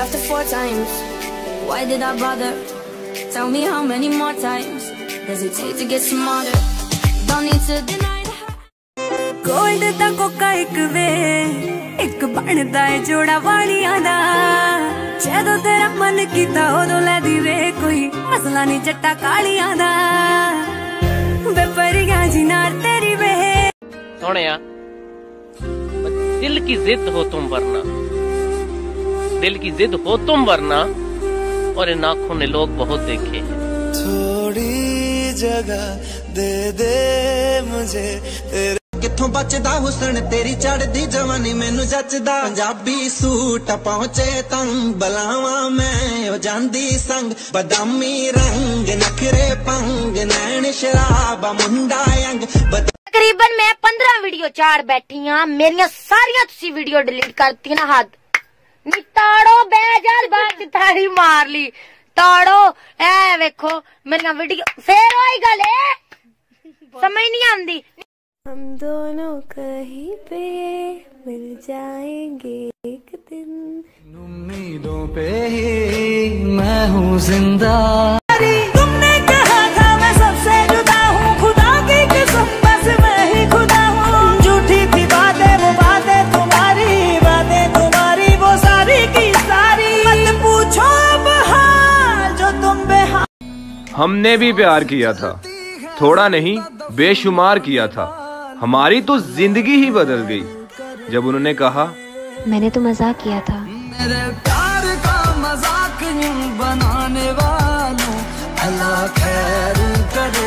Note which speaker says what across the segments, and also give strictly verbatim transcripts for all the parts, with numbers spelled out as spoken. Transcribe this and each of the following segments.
Speaker 1: after four times. Why did I bother? Tell me how many more times does it take to get smarter? Don't need to deny that. Gold da coca ek ve, ek banda hai joda waliyan da. Jadon tera man kita odo le di ve koi masla nahi jatta kaaliyan da. Ve pariyan ji naar teri ve.
Speaker 2: Sonia, दिल की जिद हो तुम वरना, दिल की जिद हो तुम वरना, और इन आँखों ने लोग बहुत देखे हैं।
Speaker 3: थोड़ी जगह दे दे मुझे तेरे किथों बचदा हुसन तेरी चढ़दी जवानी मैनू जचदा पंजाबी सूट पहुंचे तंग बलावा मैं हो जांदी संग बदामी रंग नखरे पंग नैन शराबा मुंडा अंग
Speaker 4: तकरीबन मैं पंद्रह वीडियो चार बैठी हाँ मेरिया सारिया तुसी वीडियो डिलीट करती ना हद नी ताड़ो बेजाल बात ताड़ी मार ली ताड़ो ए वेखो मेरिया वीडियो फिर वही गल समझ नहीं आंदी।
Speaker 1: हम दोनों कहीं पे मिल जाएंगे एक दिन
Speaker 3: उम्मीदों पे ही मैं हूँ जिंदा।
Speaker 1: तुमने कहा था मैं सबसे जुदा हूँ खुदा की कसम बस मैं ही खुदा हूँ झूठी थी बातें वो बातें तुम्हारी बातें तुम्हारी वो सारी की सारी मत पूछो अब हाल जो तुम बेहाल।
Speaker 5: हमने भी प्यार किया था थोड़ा नहीं बेशुमार किया था हमारी तो जिंदगी ही बदल गई जब उन्होंने कहा
Speaker 6: मैंने तो मजाक किया था।
Speaker 3: मेरे प्यार का मजाक बनाने वालों अल्लाह खैर करे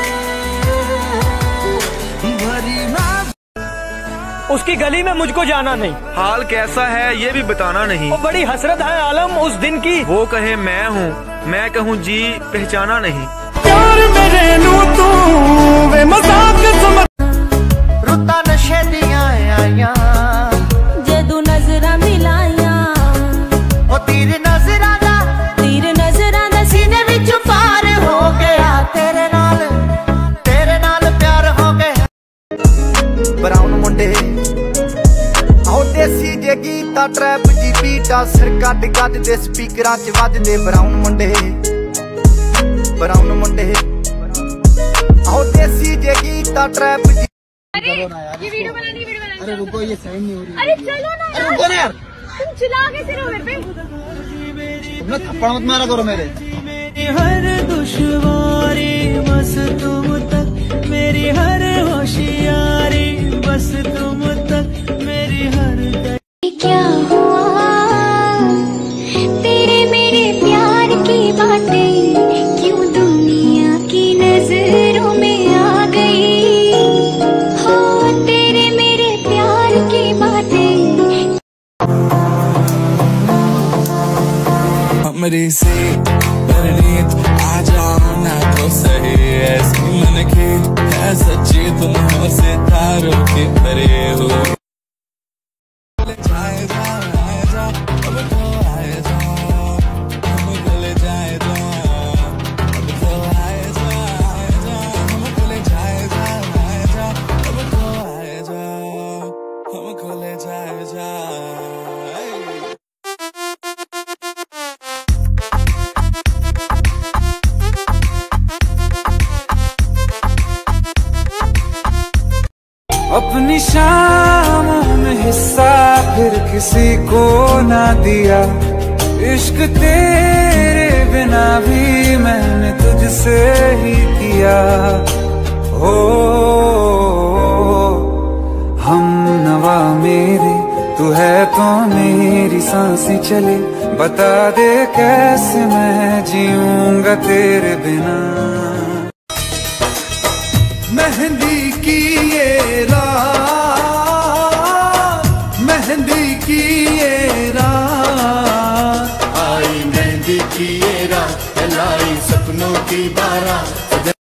Speaker 3: भरी मैं
Speaker 7: उसकी गली में मुझको जाना नहीं।
Speaker 5: हाल कैसा है ये भी बताना नहीं।
Speaker 7: वो बड़ी हसरत है आलम उस दिन की।
Speaker 5: वो कहे मैं हूँ मैं कहूँ जी पहचाना नहीं।
Speaker 3: प्यार मेरे नू तू वे मजाक समझ रुता नशे दियां आया
Speaker 1: जदू नजरा मिलाया
Speaker 3: ओ तेरी नजरा दा
Speaker 1: तीर नजरा दा सीने विच पार
Speaker 3: हो गया तेरे नाल तेरे नाल प्यार हो गया। ब्राउन मुंडे आओ देसी जे गीता ट्रैप जी बीटा सिर कट गज दे स्पीकरां च वजदे ब्राउन मुंडे ब्राउन मुंडे आओ देसी जे गीता ट्रैप जी।
Speaker 4: अरे ये वीडियो बना दी वीडियो बना।
Speaker 3: अरे रुको ये साइन नहीं हो रही।
Speaker 4: अरे चलो ना यार
Speaker 3: रुको ना यार
Speaker 4: तुम चिल्ला कैसे रहो मेरे पे।
Speaker 3: तुमने थप्पड़ मत मारा करो मेरे।
Speaker 1: मेरी हर दुश्वारी बस तुम तक मेरी हर होशियारी बस तुम तक मेरी हर
Speaker 6: क्या हुआ तेरे मेरे प्यार की बातें क्यों दुनिया की नजरों में आ गई हो तेरे मेरे प्यार की बातें।
Speaker 3: हमरे से परनीत आ जाओ ना तो सही ऐसी मन के है सच्ची तुम हो सितारों के परे हो। जाए जा आए जा अब तो आए जा हम गले जाए जा अब तो आए जा आए जा हम गले जाए जा आए जा अब तो आए जा हम गले जाए जा। अपनी शामों में हिस्सा फिर किसी को ना दिया इश्क तेरे बिना भी मैंने तुझसे ही किया हो हम नवा मेरे तू है तो मेरी सांसें चले बता दे कैसे मैं जीऊंगा तेरे बिना। मेहंदी की ये रात मेहंदी की